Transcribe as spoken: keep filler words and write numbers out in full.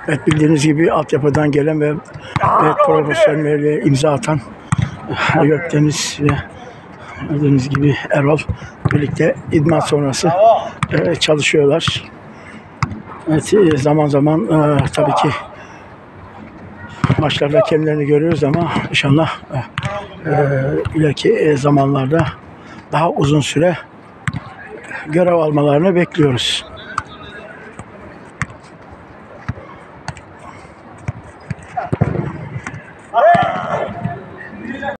Evet, bildiğiniz gibi altyapıdan gelen ve evet, profesyonelliğe imza atan Gökdeniz ve bildiğiniz gibi Erol birlikte idman sonrası e, çalışıyorlar. Evet, e, zaman zaman e, tabii ki maçlarda kendilerini görüyoruz ama inşallah e, e, ileriki e, zamanlarda daha uzun süre görev almalarını bekliyoruz.